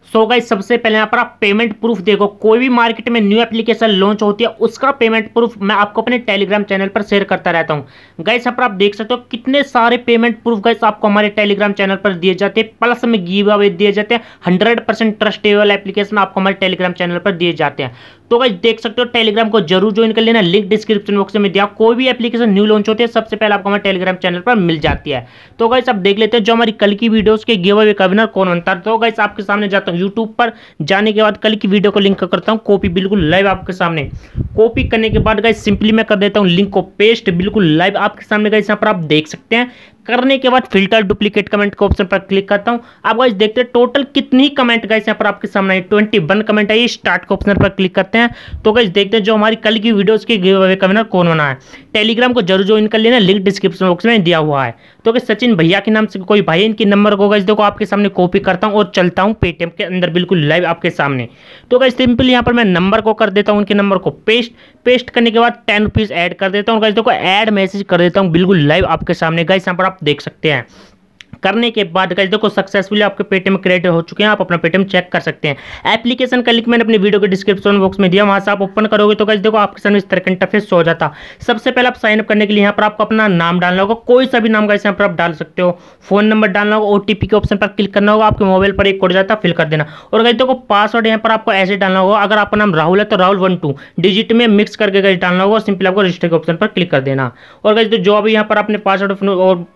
So guys सबसे पहले यहाँ पर आप पेमेंट प्रूफ देखो। कोई भी मार्केट में न्यू एप्लीकेशन लॉन्च होती है उसका पेमेंट प्रूफ मैं आपको अपने टेलीग्राम चैनल पर शेयर करता रहता हूँ। गाइस यहाँ पर आप देख सकते हो कितने सारे पेमेंट प्रूफ गाइस आपको हमारे टेलीग्राम चैनल पर दिए जाते हैं, प्लस में गिव अवे दिए जाते हैं। 100% ट्रस्टेबल एप्लीकेशन आपको हमारे टेलीग्राम चैनल पर दिए जाते हैं। तो गाइस देख सकते हो टेलीग्राम को जरूर ज्वाइन कर लेना, लिंक डिस्क्रिप्शन बॉक्स में दिया। कोई भी एप्लीकेशन न्यू लॉन्च होती है सबसे पहले आपको हमारे टेलीग्राम चैनल पर मिल जाती है। तो गाइस अब देख लेते हैं जो हमारी कल की वीडियोस के गिव अवे का विनर कौन बनता है। तो गाइस आपके सामने जाता हूँ यूट्यूब पर, जाने के बाद कल की वीडियो को लिंक करता हूँ कॉपी, बिल्कुल लाइव आपके सामने। कॉपी करने के बाद गाइस सिंपली मैं कर देता हूँ लिंक को पेस्ट, बिल्कुल लाइव आपके सामने गाइस यहाँ पर आप देख सकते हैं। करने के बाद फिल्टर डुप्लीकेट कमेंट के ऑप्शन पर क्लिक करता हूं। आप गाइस देखते हैं टोटल कितनी कमेंट गाइस यहाँ पर आपके सामने आई, 21 कमेंट आई। स्टार्ट के ऑप्शन पर क्लिक करते हैं तो गाइस देखते हैं जो हमारी कल की वीडियोस के गिव अवे का विनर कौन बना है। टेलीग्राम को जरूर ज्वाइन कर लेना, लिंक डिस्क्रिप्शन बॉक्स में दिया हुआ है। तो गाइस सचिन भैया के नाम से कोई भाई, इनके नंबर को गाइस देखो आपके सामने कॉपी करता हूं और चलता हूं पेटीएम के अंदर बिल्कुल लाइव आपके सामने। तो गाइस सिंपली यहाँ पर मैं नंबर को कर देता हूं, उनके नंबर को पेस्ट करने के बाद 10 रुपीज ऐड कर देता हूं। गाइस देखो ऐड मैसेज कर देता हूं बिल्कुल लाइव आपके सामने। गाइस यहाँ पर आप देख सकते हैं। करने के बाद गाइस देखो सक्सेसफुली आपके पेटीएम क्रेडिट हो चुके हैं, आप अपना पेटीएम चेक कर सकते हैं। एप्लीकेशन का लिंक मैंने अपनी वीडियो के डिस्क्रिप्शन बॉक्स में दिया, वहां से आप ओपन करोगे तो गाइस देखो आपके सामने इस तरह का इंटरफेस हो जाता। सबसे पहले आप साइन अप करने के लिए यहाँ पर आपको अपना नाम डालना होगा, कोई सा भी नाम गाइस यहाँ पर आप डाल सकते हो। फोन नंबर डालना होगा, ओटीपी के ऑप्शन पर क्लिक करना होगा, आपके मोबाइल पर एक कोड जाता है, फिल कर देना। और गाइस देखो पासवर्ड यहाँ पर आपको ऐसे डालना होगा, अगर आपका नाम राहुल है तो राहुल 12 डिजिट में मिक्स करके गाइस डालना होगा। सिंपली आपको रजिस्टर के ऑप्शन पर क्लिक कर देना। और गाइस जो अभी यहाँ पर आपने पासवर्ड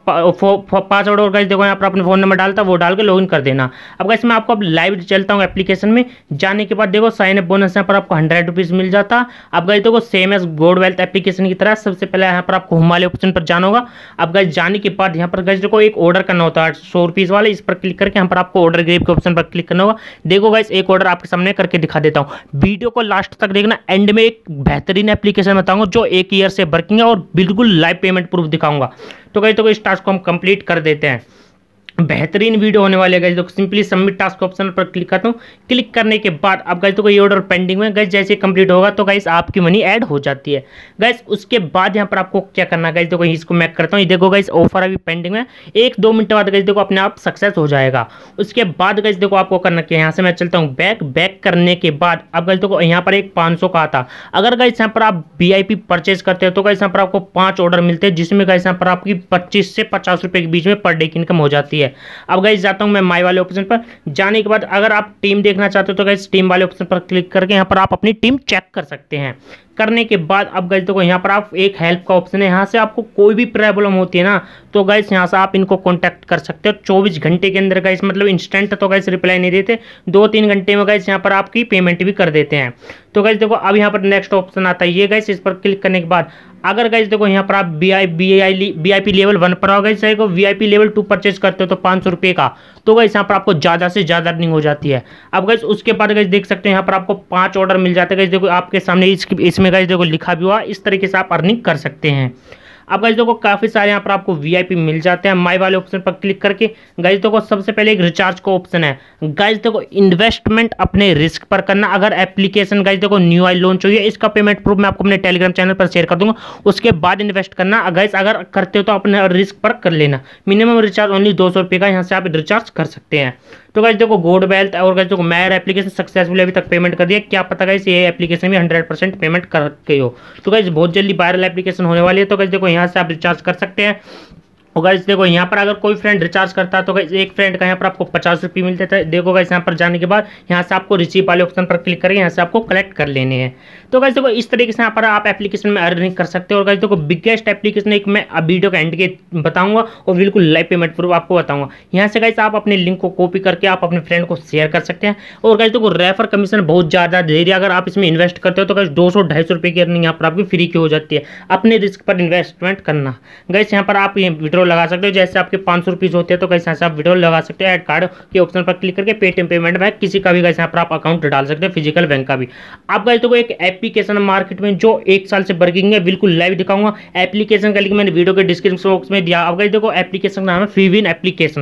और गाइस देखो यहाँ पर अपने फोन डालता वो डाल के लॉगिन कर देना। अब गाइस मैं आपको अब लाइव चलता हूँ एप्लीकेशन में। जाने के बाद देखो साइन अप बोनस यहाँ पर आपको 100 रुपीज मिल जाता। अब गाइस देखो same as gold wealth application की तरह सबसे पहले यहाँ पर आपको होम वाले ऑप्शन पर जाना होगा। अब गाइस जाने के बाद यहाँ पर गाइस देखो एक ऑर्डर करना होता है 100 रुपीज वाले, इस पर क्लिक करके यहाँ पर आपको ऑर्डर ग्रेब के ऑप्शन पर क्लिक करना होगा। देखो गाइस एक ऑर्डर आपके सामने करके दिखा देता हूँ, वीडियो को लास्ट तक देखना। एंड में एक बेहतरीन एप्लीकेशन बताऊंगा जो 1 ईयर से वर्किंग है और बिल्कुल लाइव पेमेंट प्रूफ दिखाऊंगा। तो गाइस देखो इस टास्क को हम कंप्लीट कर देते हैं, बेहतरीन वीडियो होने वाले गाइस। तो सिंपली सबमिट टास्क ऑप्शन पर क्लिक करता हूं। क्लिक करने के बाद अब गाइस तो ये ऑर्डर पेंडिंग में गाइस, जैसे कंप्लीट होगा तो गाइस आपकी मनी ऐड हो जाती है गाइस। उसके बाद यहां पर आपको क्या करना है गाइस, देखो इसको मैं करता हूं। ये देखो गाइस ऑफर अभी पेंडिंग में, 1-2 मिनट बाद गाइस देखो अपने आप सक्सेस हो जाएगा। उसके बाद गाइस देखो आपको करना क्या है, यहाँ से मैं चलता हूँ बैक करने के बाद अब गाइस देखो यहाँ पर एक 500 का आता। अगर गाइस यहाँ पर आप VIP परचेज करते हो तो गाइस यहाँ पर आपको 5 ऑर्डर मिलते हैं, जिसमें गाइस यहाँ पर आपकी 25 से 50 रुपए के बीच में पर डे की इनकम हो जाती है। अब गाइस जाता हूं मैं माई वाले ऑप्शन पर। जाने के बाद अगर आप टीम देखना चाहते हो तो गाइस टीम वाले ऑप्शन पर क्लिक करके यहाँ पर आप अपनी टीम चेक कर सकते हैं। करने के बाद अब गाइस देखो यहाँ पर आप एक हेल्प का ऑप्शन है, यहाँ से आपको कोई भी प्रॉब्लम होती है ना तो गाइस यहाँ से आप इनको कांटेक्ट कर सकते हो 24 घंटे के अंदर गाइस, मतलब इंस्टेंट तो गाइस रिप्लाई नहीं देते, 2-3 घंटे में गाइस यहाँ पर आपकी पेमेंट भी कर देते हैं। तो गाइस देखो अब यहाँ पर नेक्स्ट ऑप्शन आता है ये गाइस, इस पर क्लिक करने के बाद अगर गाइस देखो यहाँ पर आप VIP लेवल 1 पर आओ गाइस, VIP लेवल 2 परचेज करते हो तो 500 रुपये का, तो गाइस यहाँ पर आपको ज़्यादा से ज़्यादा अर्निंग हो जाती है। अब गाइस उसके बाद गाइस देख सकते हैं यहाँ पर आपको 5 ऑर्डर मिल जाते हैं गाइस, देखो आपके सामने इसमें गाइस देखो लिखा भी हुआ, इस तरीके से आप अर्निंग कर सकते हैं। अब गाइस देखो काफी सारे यहाँ पर आपको VIP मिल जाते हैं। माई वाले ऑप्शन पर क्लिक करके गाइस देखो सबसे पहले एक रिचार्ज का ऑप्शन है। गाइस देखो इन्वेस्टमेंट अपने रिस्क पर करना। अगर एप्लीकेशन गाइस देखो न्यू आई लॉन्च हुई है, इसका पेमेंट प्रूफ मैं आपको अपने टेलीग्राम चैनल पर शेयर कर दूंगा, उसके बाद इन्वेस्ट करना। गाइस अगर करते हो तो अपने रिस्क पर कर लेना। मिनिमम रिचार्ज ओनली 200 रुपये का यहाँ से आप रिचार्ज कर सकते हैं। तो गाइस देखो गोल्ड वेल्थ और गाइस देखो मैर एप्लीकेशन सक्सेसफुली अभी तक पेमेंट कर दिया, क्या पता गाइस ये एप्लीकेशन भी 100% पेमेंट करके हो। तो गाइस बहुत जल्दी वायरल एप्लीकेशन होने वाली है। तो गाइस देखो यहाँ से आप रिचार्ज कर सकते हैं। और गाइस देखो यहाँ पर अगर कोई फ्रेंड रिचार्ज करता है तो गाइस एक फ्रेंड का यहाँ पर आपको 50 रुपये मिल जाता है। देखो गाइस यहाँ पर जाने के बाद यहाँ से आपको रिसीव वाले ऑप्शन पर क्लिक करके यहाँ से आपको कलेक्ट कर लेने हैं। तो गाइस देखो इस तरीके से यहाँ पर आप एप्लीकेशन में अर्निंग कर सकते हो। और गाइस देखो बिगेस्ट एप्लीकेशन एक मैं वीडियो का एंड के बताऊंगा और बिल्कुल लाइव पेमेंट प्रूफ आपको बताऊंगा। यहाँ से गाइस आप अपने लिंक को कॉपी करके आप अपने फ्रेंड को शेयर कर सकते हैं। और गाइस देखो रेफर कमीशन बहुत ज़्यादा दे रही है, अगर आप इसमें इन्वेस्ट करते हो तो गाइस 200-250 रुपये की अर्निंग यहाँ पर आपकी फ्री की हो जाती है। अपने रिस्क पर इन्वेस्टमेंट करना। गाइस यहाँ पर आप ये विड्रॉ लगा सकते हो, जैसे आपके 500 रुपीज होते हैं तो गाइस यहाँ से आप विड्रॉल लगा सकते हैं। ऐड कार्ड के ऑप्शन पर क्लिक करके पेटीएम पेमेंट बैंक किसी का भी गाइस यहाँ पर आप अकाउंट डाल सकते हैं, फिजिकल बैंक का भी। आप गाइस देखो एक एप्लीकेशन मार्केट में जो 1 साल से वर्किंग है, बिल्कुल लाइव दिखाऊंगा। एप्लीकेशन का लिंक मैंने वीडियो के डिस्क्रिप्शन बॉक्स में दिया। अब गाइस देखो एप्लीकेशन का नाम है फ्रीविन एप्लीकेशन।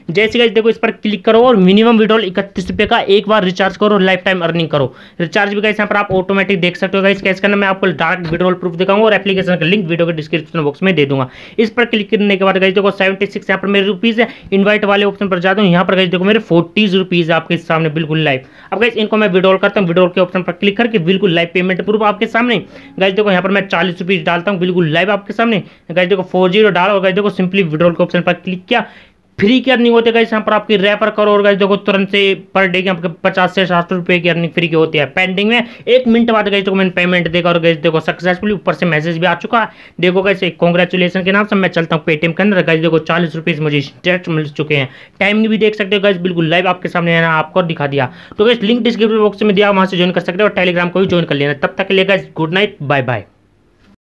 जैसे गाइस देखो इस पर क्लिक करो और मिनिमम विड्रॉल 31 रुपये का एक बार रिचार्ज करो, लाइफ टाइम अर्निंग करो। रिचार्ज भी गाइस यहाँ पर आप ऑटोमेटिक देख सकते हो। गाइस कैसे करना मैं आपको डायरेक्ट विड्रॉल प्रूफ दिखाऊंगा और एप्लीकेशन का लिंक वीडियो के डिस्क्रिप्शन बॉक्स में दे दूंगा। इस पर क्लिक करने के बाद गाइस देखो 76 यहाँ पर मेरे रुपीज है। इनवाइट वाले ऑप्शन पर जाता हूँ, यहाँ पर गाइस देखो मेरे 40 रुपीज आपके सामने बिल्कुल लाइव। अब गाइस इनको मैं विड्रॉल करता हूँ, विड्रॉल के ऑप्शन पर क्लिक करके बिल्कुल लाइव पेमेंट प्रूफ आपके सामने। गाइस देखो यहाँ पर मैं 40 रुपीज डालता हूँ बिल्कुल लाइव आपके सामने। गाइस देखो 40 डाला और गाइस देखो सिंपली विड्रॉल के ऑप्शन पर क्लिक किया। फ्री की अर्निंग होती है गाइस यहाँ पर आपकी रेफर करो और गाइस देखो तुरंत से पर डे की आपके 50 से 60 रुपए की अर्निंग फ्री की होती है। पेंडिंग में 1 मिनट बाद गाइस देखो मैंने पेमेंट देखा और गाइस देखो सक्सेसफुली ऊपर से मैसेज भी आ चुका है। देखो गाइस कांग्रेचुलेशन के नाम से मैं चलता हूँ पेटीएम के अंदर। गाइस देखो 40 रुपीज मुझे डायरेक्ट मिल चुके हैं। टाइमिंग भी देख सकते हो गाइस बिल्कुल लाइव आपके सामने है ना, आपको दिखा दिया। तो गाइस लिंक डिस्क्रिप्शन बॉक्स में दिया, वहां से ज्वाइन कर सकते हो और टेलीग्राम को भी ज्वाइन कर लेना। तब तक के लिए guys good night, bye bye.